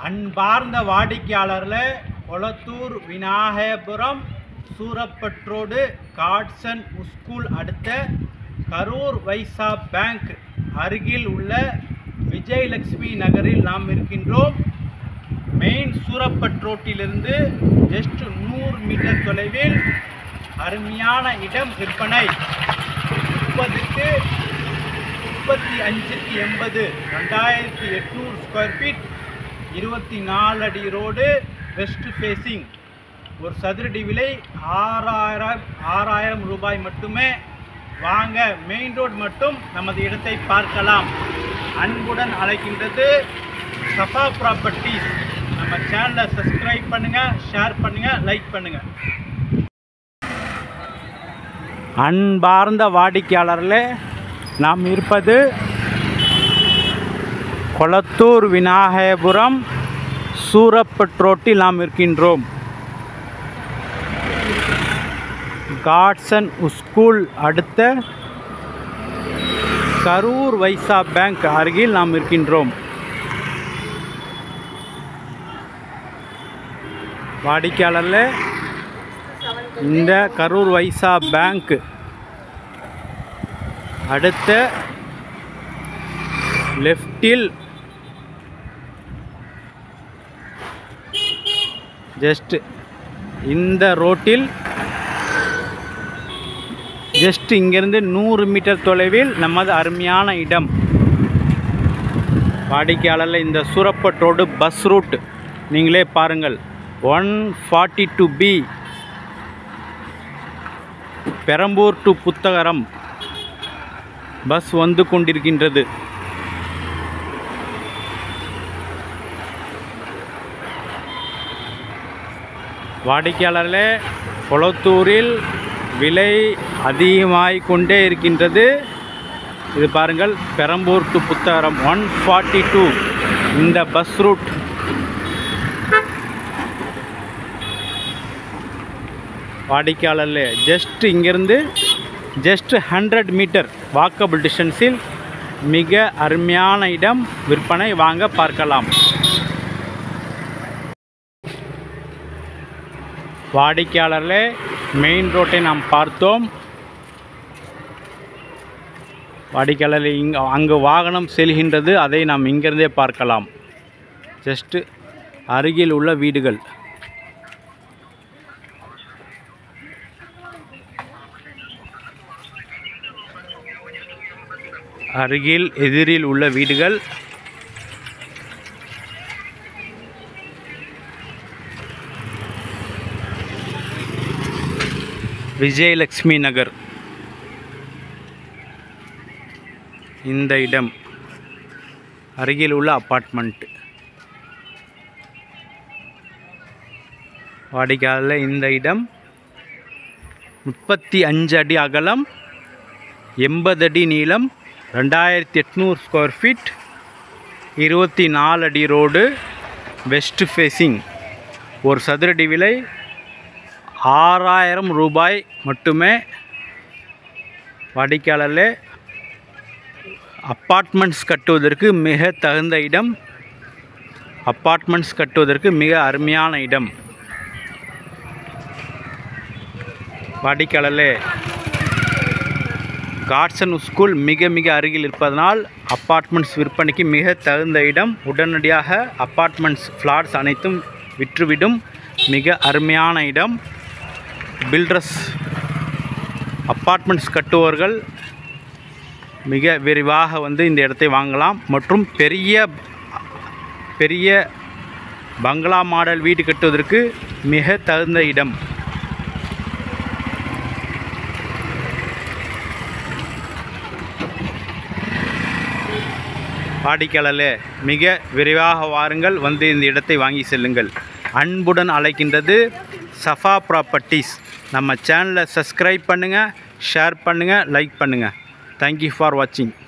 அன்பார்ந்த வாடிக்கையாளர்களே, Kolathur Vinayagapuram Soorapet road Godson school அடுத்த கரூர் வைசா பேங்க் அருகில் உள்ள விஜயலட்சுமி நகரில் நாம் இருக்கின்றோம். மெயின் சூரப்பட் ரோட்டிலிருந்து ஜஸ்ட் 100 மீட்டர் தொலைவில் அருமையான இடம் விற்பனை. 30க்கு 35க்கு 80 2800 ஸ்கொயர் ஃபீட், 24 அடி ரோடு, வெஸ்ட் ஃபேஸிங். ஒரு சதுரடி விலை 6000 ரூபாய் மட்டுமே. வாங்க, மெயின் ரோடு மட்டும் நமது இடத்தை பார்க்கலாம். அன்புடன் அழைக்கின்றது சஃபா ப்ராப்பர்ட்டிஸ். நம்ம சேனலை சப்ஸ்கிரைப் பண்ணுங்கள், ஷேர் பண்ணுங்கள், லைக் பண்ணுங்கள். அன்பார்ந்த வாடிக்கையாளர்களே, நாம் இருப்பது கொளத்தூர் விநாயகபுரம் சூரப்பட் ரோட்டில் நாம் இருக்கின்றோம். காட்சன் ஸ்கூல் அடுத்த கரூர் வைசா பேங்க் அருகில் நாம் இருக்கின்றோம். வாடிக்கையாளர்களே, இந்த கரூர் வைசா பேங்க் அடுத்த லெஃப்டில் ஜஸ்ட் இந்த ரோட்டில் ஜஸ்ட் இங்கிருந்து 100 மீட்டர் தொலைவில் நமது அருமையான இடம். வாடிக்கையாளரில் இந்த சூரப்பட் ரோடு பஸ் ரூட் நீங்களே பாருங்கள். 142B Perambur to Puthagaram bus வந்து கொண்டிருக்கின்றது. வாடிக்கையாளர்களே, கொளத்தூரில் விலை அதிகமாகிக் கொண்டே இருக்கின்றது. இது பாருங்கள், பெரம்பூர் டு புத்தகரம் 142 இந்த பஸ் ரூட். வாடிக்கையாளர்களே, ஜஸ்ட் இங்கிருந்து ஜஸ்ட் 100 மீட்டர் வாக்கபிள் டிஸ்டன்ஸில் மிக அருமையான இடம் விற்பனை. வாங்க பார்க்கலாம். வாடிக்கையாளர்களே, மெயின் ரோட்டை நாம் பார்த்தோம். வாடிக்கையாளர்களே, அங்கு வாகனம் செல்கின்றது, அதை நாம் இங்கிருந்தே பார்க்கலாம். ஜஸ்ட் அருகில் உள்ள வீடுகள். அருகில் எதிரில் உள்ள வீடுகள். விஜயலட்சுமி நகர் இந்த இடம். அருகில் உள்ள அப்பார்ட்மெண்ட். வாடிக்கையாளர், இந்த இடம் 35 அடி அகலம், 80 அடி நீளம், 2800 ஸ்கொயர் ஃபீட், 24 அடி ரோடு, வெஸ்ட் ஃபேஸிங். ஒரு சதுரடி விலை 6000 ரூபாய் மட்டுமே. வாடிக்கையாளர்களே, அப்பார்ட்மெண்ட்ஸ் கட்டுவதற்கு மிக தகுந்த இடம். அப்பார்ட்மெண்ட்ஸ் கட்டுவதற்கு மிக அருமையான இடம். வாடிக்கையாளர்களே, காட்சன் ஸ்கூல் மிக மிக அருகில் இருப்பதனால் அப்பார்ட்மெண்ட்ஸ் விற்பனைக்கு மிக தகுந்த இடம். உடனடியாக அப்பார்ட்மெண்ட்ஸ் ஃப்ளாட்ஸ் அனைத்தும் விற்றுவிடும் மிக அருமையான இடம். பில்டர்ஸ் அப்பார்ட்மெண்ட்ஸ் கட்டுவோர்கள் மிக விரைவாக வந்து இந்த இடத்தை வாங்கலாம். மற்றும் பெரிய பங்களா மாடல் வீடு கட்டுவதற்கு மிக தகுந்த இடம். வாடிக்கையாளர்களே, மிக விரைவாக வாருங்கள், வந்து இந்த இடத்தை வாங்கி செல்லுங்கள். அன்புடன் அழைக்கின்றது சஃபா ப்ராப்பர்ட்டிஸ். நம்ம சேனலை சப்ஸ்கிரைப் பண்ணுங்கள், ஷேர் பண்ணுங்கள், லைக் பண்ணுங்கள். தேங்க்யூ ஃபார் வாட்சிங்.